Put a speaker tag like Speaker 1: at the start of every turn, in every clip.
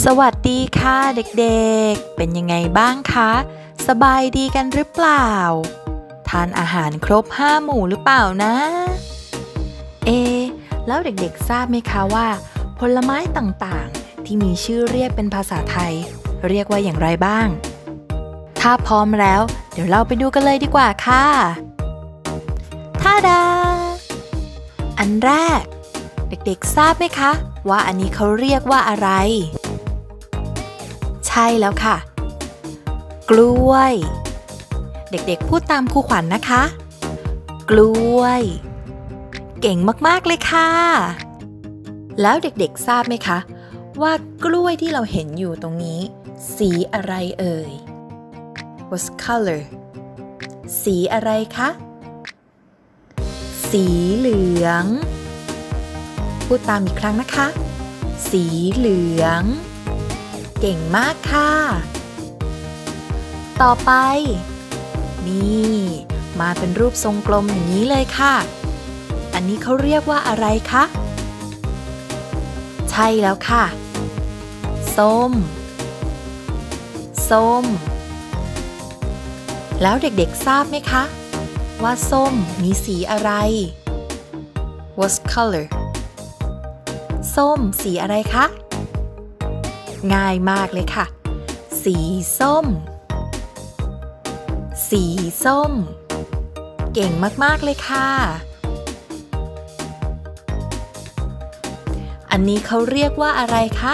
Speaker 1: สวัสดีค่ะเด็กๆเป็นยังไงบ้างคะสบายดีกันหรือเปล่าทานอาหารครบ5 หมู่หรือเปล่านะแล้วเด็กๆทราบไหมคะว่าผลไม้ต่างๆที่มีชื่อเรียกเป็นภาษาไทยเรียกว่าอย่างไรบ้างถ้าพร้อมแล้วเดี๋ยวเราไปดูกันเลยดีกว่าค่ะท่าดาอันแรกเด็กๆทราบไหมคะว่าอันนี้เขาเรียกว่าอะไรใช่แล้วค่ะกล้วยเด็กๆพูดตามครูขวัญนะคะ กล้วยเก่งมากๆเลยค่ะแล้วเด็กๆทราบไหมคะว่ากล้วยที่เราเห็นอยู่ตรงนี้สีอะไรเอ่ย What color สีอะไรคะสีเหลืองพูดตามอีกครั้งนะคะสีเหลืองเก่งมากค่ะต่อไปนี่มาเป็นรูปทรงกลมอย่างนี้เลยค่ะอันนี้เขาเรียกว่าอะไรคะใช่แล้วค่ะส้มส้มแล้วเด็กๆทราบไหมคะว่าส้มมีสีอะไร What color ส้มสีอะไรคะง่ายมากเลยค่ะสีส้มสีส้มเก่งมากๆเลยค่ะอันนี้เขาเรียกว่าอะไรคะ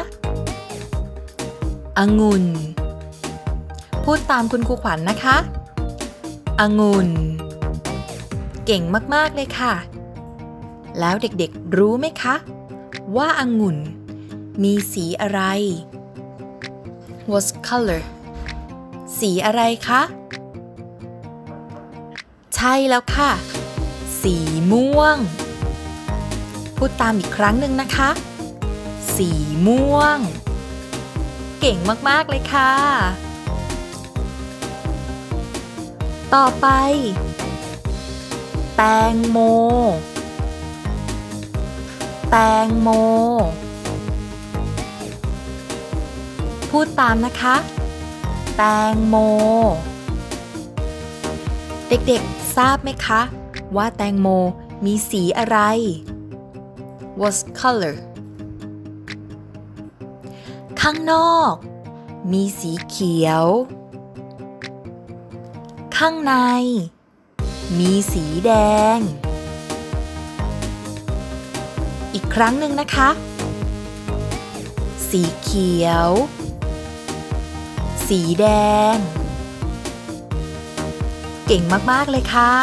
Speaker 1: องุ่นพูดตามคุณครูขวัญนะคะองุ่นเก่งมากๆเลยค่ะแล้วเด็กๆรู้ไหมคะว่าองุ่นมีสีอะไร What color สีอะไรคะใช่แล้วค่ะสีม่วงพูดตามอีกครั้งหนึ่งนะคะสีม่วงเก่งมากๆเลยค่ะต่อไปแตงโมแตงโมพูดตามนะคะแตงโมเด็กๆทราบไหมคะว่าแตงโมมีสีอะไร What color ข้างนอกมีสีเขียวข้างในมีสีแดงอีกครั้งหนึ่งนะคะสีเขียวสีแดงเก่งมากๆเลยค่ะ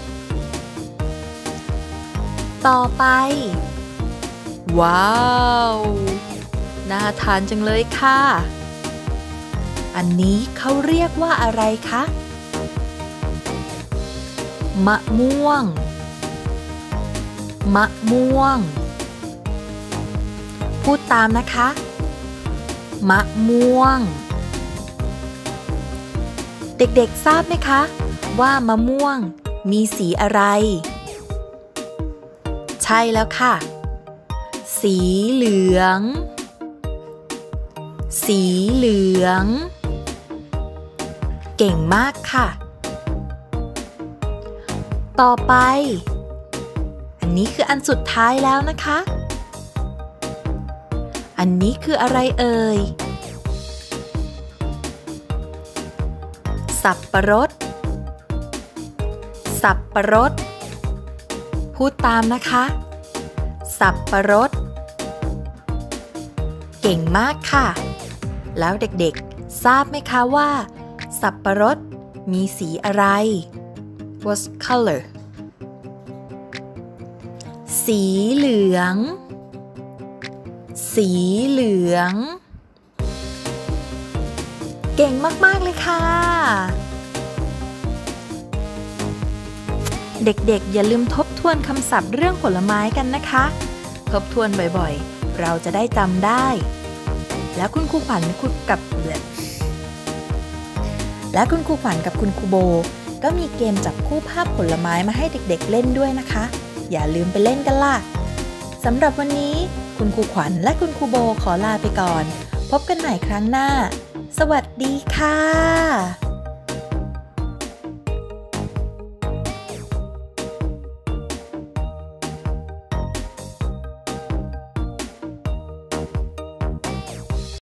Speaker 1: ต่อไปว้าวน่าทานจังเลยค่ะอันนี้เขาเรียกว่าอะไรคะมะม่วงมะม่วงพูดตามนะคะมะม่วงเด็กๆทราบไหมคะว่ามะม่วงมีสีอะไรใช่แล้วค่ะสีเหลืองสีเหลืองเก่งมากค่ะต่อไปอันนี้คืออันสุดท้ายแล้วนะคะอันนี้คืออะไรเอ่ยสับปะรดสับปะรดพูดตามนะคะสับปะรดเก่งมากค่ะแล้วเด็กๆทราบไหมคะว่าสับปะรดมีสีอะไร What color สีเหลืองสีเหลืองเก่งมากๆเลยค่ะเด็กๆอย่าลืมทบทวนคำศัพท์เรื่องผลไม้กันนะคะทบทวนบ่อยๆเราจะได้จำได้แล้วคุณครูขวัญกับคุณครูโบก็มีเกมจับคู่ภาพผลไม้มาให้เด็กๆเล่นด้วยนะคะอย่าลืมไปเล่นกันล่ะสำหรับวันนี้คุณครูขวัญและคุณครูโบขอลาไปก่อนพพบกันใหม่ครั้งหน้า สวัสดีค่ะ